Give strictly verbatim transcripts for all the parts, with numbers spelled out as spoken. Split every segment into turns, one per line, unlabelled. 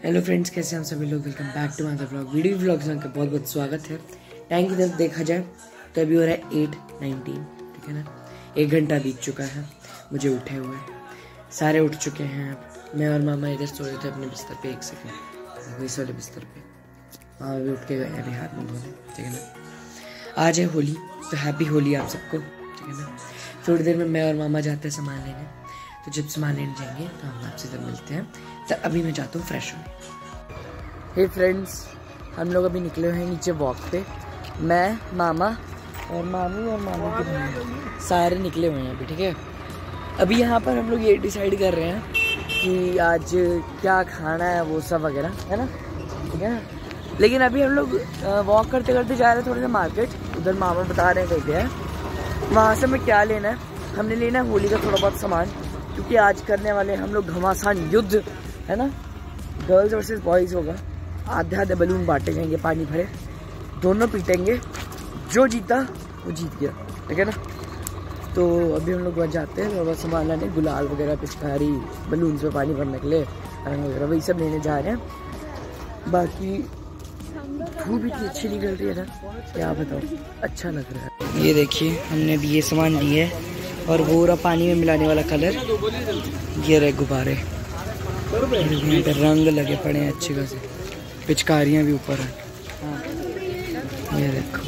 Hello friends, कैसे हैं हम सभी लोग। Welcome back to my vlog. Video vlog में आपका बहुत बहुत स्वागत है। टाइम की तरफ देखा जाए तो अभी हो रहा है एट नाइनटीन, ठीक है ना। एक घंटा बीत चुका है मुझे उठे हुए, सारे उठ चुके हैं। मैं और मामा इधर सो रहे थे अपने बिस्तर पे, एक सेकेंड इस वाले बिस्तर पे। मामा भी उठ के गए अभी हाथ मुँह धोने, ठीक है ना। आज है होली, तो हैप्पी होली आप सबको, ठीक है ना। थोड़ी देर में मैं और मामा जाते हैं सामान लेने, तो जब सामान लेने जाएंगे तो हम आपसे जब मिलते हैं। तो अभी मैं जाता हूँ फ्रेश होने। हे फ्रेंड्स, हम लोग अभी निकले हुए हैं नीचे वॉक पे। मैं, मामा और मामी और मामी की बहन सारे निकले हुए हैं अभी, ठीक है। अभी यहाँ पर हम लोग ये डिसाइड कर रहे हैं कि आज क्या खाना है, वो सब वगैरह, है ना, ठीक है ना। लेकिन अभी हम लोग वॉक करते करते जा रहे हैं थोड़ा सा मार्केट। उधर मामा बता रहे हैं कहीं है, वहाँ से हमें क्या लेना है। हमने लेना है होली का थोड़ा बहुत सामान, क्योंकि आज करने वाले हम लोग घमासान युद्ध, है ना। गर्ल्स वर्सेस बॉयज़ होगा। आधे आधे बलून बांटे जाएंगे, पानी भरे, दोनों पीटेंगे, जो जीता वो जीत गया, ठीक है ना। तो अभी हम लोग वहाँ जाते हैं, थोड़ा सामान लाने, गुलाल वगैरह, पिचकारी, बलून में पानी भरने के लिए, रंग वगैरह वही सब लेने जा रहे हैं। बाकी धूप इतनी अच्छी निकल रही है ना, क्या बताओ, अच्छा लग रहा है। ये देखिए, हमने भी ये सामान लिए है, और वो रहा पानी में मिलाने वाला कलर, ये रहे गुब्बारे, यहाँ पे रंग लगे पड़े हैं अच्छे खासे, पिचकारियाँ भी ऊपर हैं। ये देखो,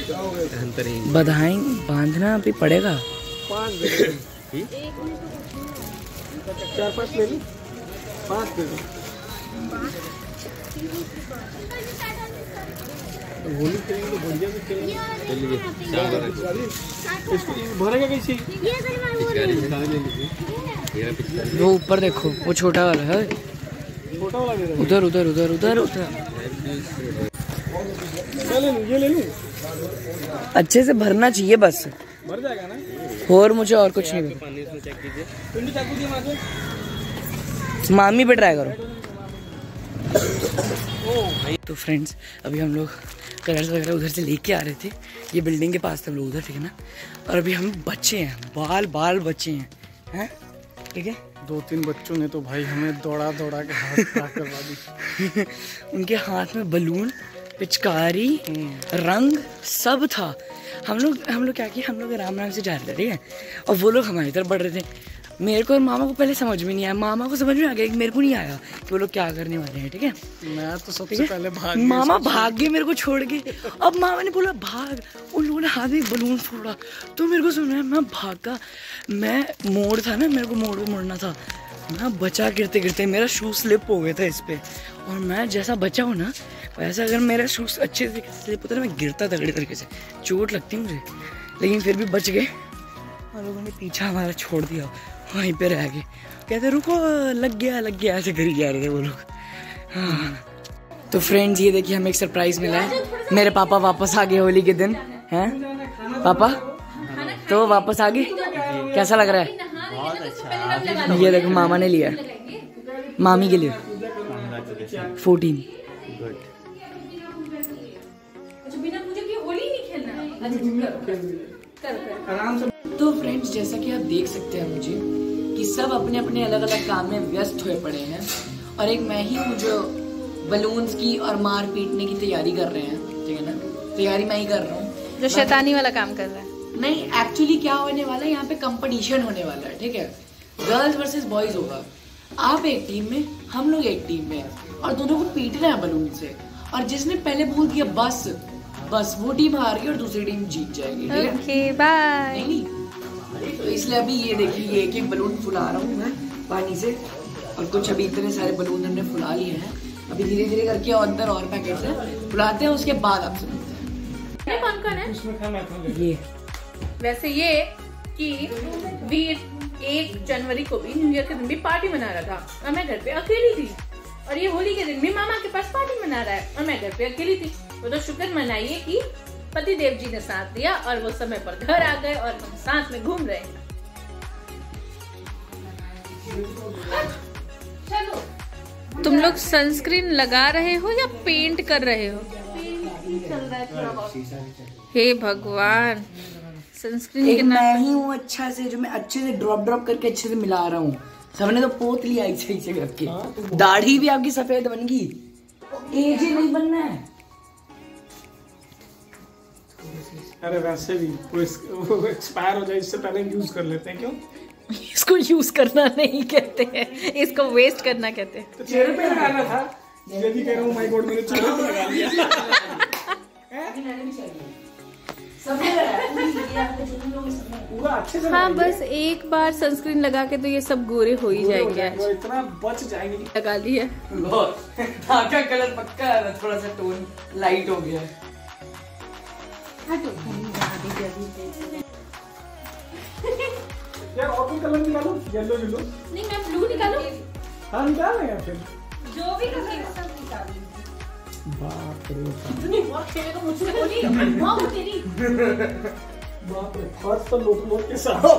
बधाई बांधना भी पड़ेगा। चार पाँच ले ली, पाँच ले लो। होली खेलेंगे तो बढ़िया से खेलेंगे। भरेगा कैसे? वो ऊपर देखो, वो छोटा वाला है, छोटा वाला उधर उधर उधर उधर उधर। ये ले लूं? अच्छे से भरना चाहिए, बस भर जाएगा ना। और मुझे और कुछ नहीं करना। मामी पे ट्राई करो। तो फ्रेंड्स, अभी हम लोग कलर्स वगैरह उधर से लेके आ रहे थे, ये बिल्डिंग के पास थे हम लोग उधर, ठीक है ना। और अभी हम बच्चे हैं, बाल बाल बच्चे हैं, हैं, ठीक है।
दो तीन बच्चों ने तो भाई हमें दौड़ा दौड़ा के हाथ खराब करवा दी।
उनके हाथ में बलून, पिचकारी, रंग सब था। हम लोग हम लोग क्या किए, हम लोग आराम आराम से जा रहे थे, ठीक है। और वो लोग हमारी तरफ बढ़ रहे थे। मेरे को और मामा को पहले समझ में नहीं आया, मामा को समझ में आ गया, मेरे को नहीं आया कि वो लोग क्या करने वाले हैं, ठीक है।
मैं तो सबसे पहले भाग
मामा भाग गए मेरे को छोड़ के। अब मामा ने बोला भाग, उन लोगों ने हाथ में बलून फोड़ा, तो मेरे को सुना, मैं भागा। मैं मोड़ था ना, मेरे को मोड़ पे मुड़ना था, मैं बचा गिरते गिरते, मेरा शू स्लिप हो गया था इस पे। और मैं जैसा बचा हूँ ना, वैसा अगर मेरा शूज अच्छे से स्लिप होता ना, मैं गिरता तगड़े तरीके से, चोट लगती मुझे, लेकिन फिर भी बच गए। और लोगों ने पीछा हमारा छोड़ दिया, वहीं पे रह गए, कहते रुको, लग गया लग गया, ऐसे करी जा रहे थे वो लोग। हाँ। तो फ्रेंड्स, ये देखिए, हमें एक सरप्राइज मिला है। मेरे पापा वापस आ गए होली के दिन, हैं पापा, तो वापस आ गए। कैसा लग रहा है?
बहुत अच्छा।
ये देखो, मामा ने लिया मामी के लिए फोर्टीन। तो फ्रेंड्स, जैसा कि आप देख सकते हैं मुझे कि सब अपने अपने अलग अलग काम में व्यस्त हुए पड़े हैं, और एक मैं ही हूँ जो बलून्स की और मार पीटने की तैयारी कर रहे हैं, ठीक है ना। तैयारी मैं ही कर रहा हूँ,
जो शैतानी वाला काम कर रहा है।
नहीं, एक्चुअली क्या होने वाला है, यहाँ पे कंपटीशन होने वाला है, ठीक है। गर्ल्स वर्सेस बॉयज होगा। आप एक टीम में, हम लोग एक टीम में, और दोनों को पीटना है बलून से। और जिसने पहले बोल दिया बस बस, वो टीम हार गई और दूसरी टीम जीत जाएगी, ठीक है।
Okay, bye.
नहीं, तो इसलिए अभी ये देखिए, ये एक एक बलून फुला रहा हूँ मैं पानी से, और कुछ अभी इतने सारे बलून हमने फुला लिए हैं। अभी धीरे धीरे करके अंदर और पैकेट से फुलाते हैं, उसके बाद आपसे मिलते हैं।
कौन कौन है?
ये
वैसे ये कि वीर एक जनवरी को भी, न्यू ईयर के दिन भी पार्टी मना रहा था, और मैं घर पे अकेली थी। और ये होली के दिन भी मामा के पास पार्टी मना रहा है, और मैं घर पे अकेली थी। वो तो शुक्र मनाइए कि पति देव जी ने साथ दिया, और वो समय पर घर आ गए, और हम साथ में घूम रहे हैं। चलो। तुम लोग सनस्क्रीन लगा रहे हो या पेंट कर रहे हो? हे भगवान, सनस्क्रीन
एक मैं ही हूँ अच्छा से, जो मैं अच्छे से ड्रॉप ड्रॉप करके अच्छे से मिला रहा हूँ। सबने तो पोत लिया ऐसे ऐसे करके। दाढ़ी भी आपकी सफेद बन गई। एज ही नहीं बनना है।
अरे वैसे भी वो एक्सपायर हो जाए इससे पहले यूज कर लेते हैं। क्यों?
इसको यूज करना नहीं कहते हैं, इसको वेस्ट करना कहते हैं।
तो चेहरे पे लगाना था। यदि कह रहा हूँ माय गॉड मैंने चेहरे पे लगा लिया। पूरा अच्छे से
हाँ बस एक बार सनस्क्रीन लगा के तो ये सब गोरे हो ही जाएंगे।
वो इतना बच जाएंगे।
लगा ली है।
का कलर पक्का है, थोड़ा सा टोन लाइट हो गया है।
यार और कोई कलर निकालो, येलो येलो।
नहीं मैं ब्लू निकालूं?
हाँ निकाल लेंगे फिर।
जो भी कलर सब निकाल लेंगे।
बाप रे
इतनी बहुत खेले तो मुझसे बोली माँ वो तेरी।
बाप रे फर्स्ट तो लोट लोट के साथ।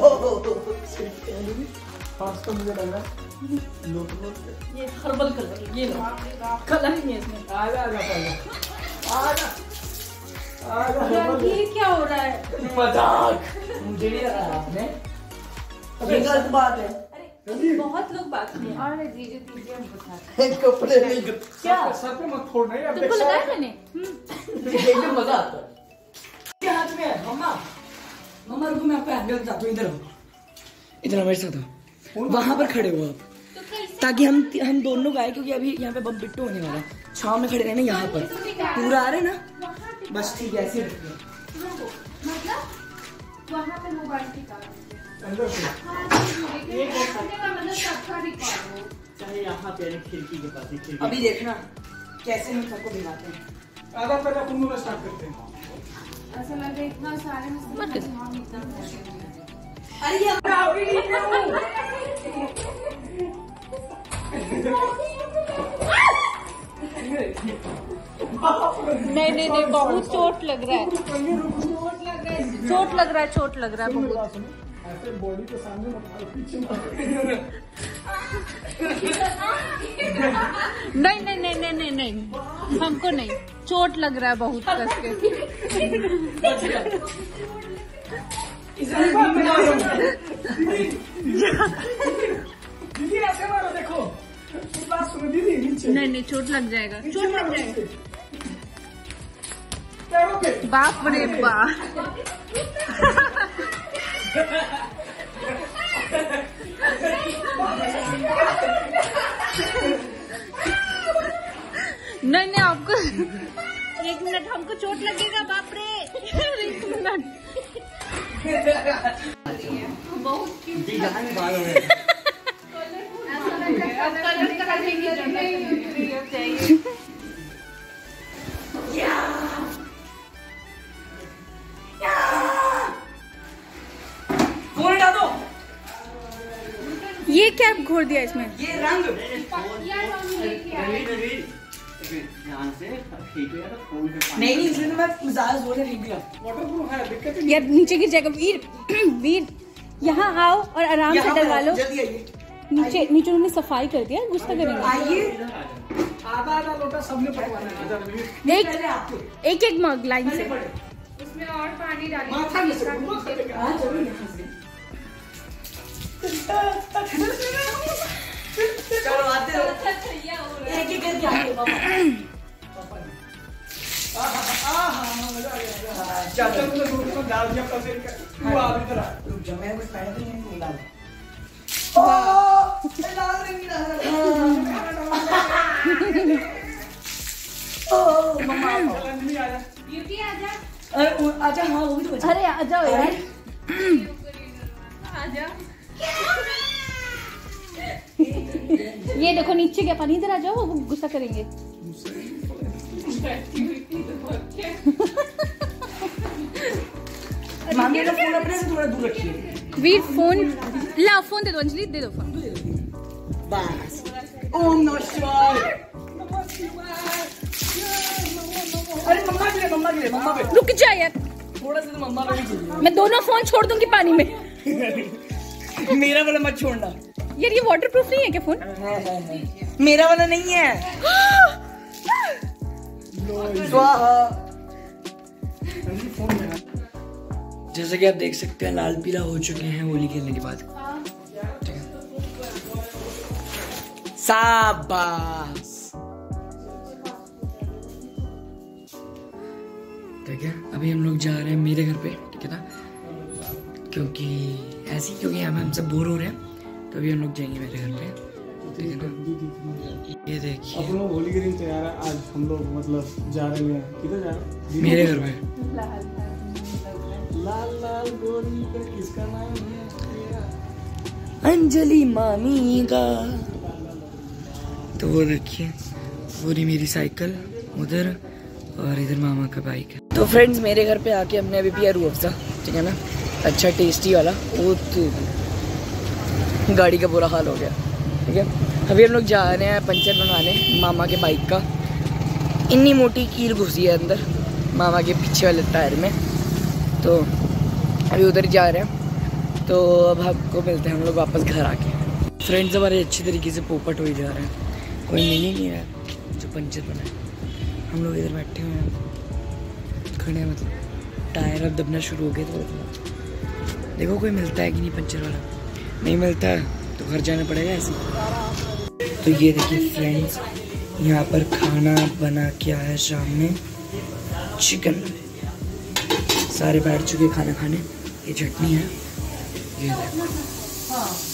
फर्स्ट तो मुझे लग रहा है लोट लोट के।
ये हर्बल कलर, ये लो कलर नहीं है इसमें।
आजा आजा आजा आजा।
यार ये क्या हो रहा है?
मजाक मुझे नहीं लगा आपने। ये गलत बात है।
अरे बहुत लोग बात किए। अरे दीजिए दीजिए हम बताते हैं।
कपड़े नहीं
क्या सर पे मत फोड़ना यार।
तुमको लगाया मैंने?
एकदम मजा आता है। क्या हाथ में है मम्मा? मम्मा रुको मैं आपको एंगल बताता हूँ। इधर हो, इधर मेरे साथ हो। वहां पर खड़े हो आप, ताकि हम हम दोनों गाए, क्योंकि अभी यहाँ पे बम पिट्टू होने वाला है। छाव में खड़े रहना यहाँ पर। पूरा आ रहे ना? बस ठीक है ऐसे
मतलब वहाँ पे मोबाइल की
अंदर से
चाहे यहाँ पे खिड़की के पास ही।
अभी देखना कैसे हम सबको भिगाते हैं।
आधा पहले अपन लोग स्टार्ट करते हैं।
ऐसा लगे इतना सारे में
अरे
नहीं नहीं नहीं बहुत चोट लग रहा है। चोट लग रहा है चोट लग रहा है चोट लग रहा है बहुत।
ऐसे बॉडी के सामने मत पीछे।
नहीं नहीं नहीं नहीं नहीं नहीं हमको नहीं, चोट लग रहा है बहुत कस के।
दीदी ऐसे मारो देखो। बात सुनो दीदी नीचे।
नहीं नहीं चोट लग जाएगा, चोट लग जाएगा।
पैरों पे।
बाप रे बाप। नहीं नहीं आपको एक मिनट, हमको चोट लगेगा बाप रे। एक मिनट बहुत ये क्या घोर दिया इसमें?
ये रंग नहीं नहीं इसलिए मैं ज्यादा जोर से फेंक दिया।
वाटरप्रूफ है, दिक्कत ही
यार नीचे गिर जाएगा। वीर वीर यहाँ आओ और आराम से डलवा लो।
जल्दी आइए।
नीचे नीचे उन्होंने सफाई कर दिया, गुस्सा करेंगे।
आइए
आधा आधा लोटा सबने पकवाना है। आधा मिनट।
एक एक एक मग लाइन से।
उसमें और पानी डालिए।
माथा में से पूरा खड़ेगा।
हाँ जरूर यहाँ से। चलो आते हो। एक एक करके आते हो पापा।
चाचा ने रोटी में डाल दिया अपना सिर का। तू आ इधर आ।
रुक जा, मैं कुछ पहले तो नहीं निकाल। ओह डाल रही ओह मम्मा
नहीं आया।
ब्यूटी आजा
अरे अच्छा हाँ वो भी तो बचा।
अरे आ जाओ यार,
आजा।
ये देखो नीचे क्या पानी, इधर आ जाओ, वो गुस्सा करेंगे।
मामी का फोन अपने से थोड़ा दूर रखिए।
वीर फोन ला, फोन दे दो अंजलि, दे दो फोन।
बस ओम नमः शिवाय। अरे मम्मा के लिए मम्मा के लिए मम्मा पे
रुक जा यार,
थोड़ा सा तो मम्मा पे भी चाहिए।
मैं दोनों फोन छोड़ दूंगी पानी में।
मेरा वाला मत छोड़ना।
यार ये वाटरप्रूफ नहीं है क्या फोन?
है, है, है। मेरा वाला नहीं है। स्वाहा। जैसे कि आप देख सकते हैं लाल पीला हो चुके हैं होली खेलने के बाद। ठीक है शाबाश। ठीक है, अभी हम लोग जा रहे हैं मेरे घर पे, ठीक है ना, क्योंकि ऐसे ही क्योंकि हम हम सब बोर हो रहे हैं, तो अभी हम लोग जाएंगे मेरे घर पे, ठीक है ना। ये देखिए
हम लोग होली के दिन तैयार है, आज हम लोग मतलब जा रहे हैं, किधर जा रहे हैं?
मेरे घर पे।
लाल लाल गोरी का किसका नाम है?
अंजलि मामी का। तो वो देखिए, वो रही मेरी साइकिल उधर, और इधर मामा का बाइक है। तो फ्रेंड्स मेरे घर पे आके हमने अभी पिया रूह अफ़ज़ा, ठीक है ना, अच्छा टेस्टी वाला। वो तो गाड़ी का बुरा हाल हो गया, ठीक है। अभी हम लोग जा रहे हैं पंचर बनवाने मामा के बाइक का। इतनी मोटी कील घुसी है अंदर मामा के पीछे वाले टायर में, तो अभी उधर जा रहे हैं। तो अब आपको मिलते हैं हम लोग वापस घर आके। फ्रेंड्स हमारे अच्छी तरीके से पोपट हो ही जा रहे हैं, कोई मिल ही नहीं रहा जो पंचर बनाए। हम लोग इधर बैठे हुए हैं, खड़े हैं, मतलब टायर अब दबना शुरू हो गए। तो देखो कोई मिलता है कि नहीं पंचर वाला। नहीं मिलता है तो घर जाना पड़ेगा ऐसे। तो ये देखिए फ्रेंड्स, यहाँ पर खाना बना के आया शाम में, चिकन। सारे बैठ चुके खाना खाने। ये चटनी है, ये देखो।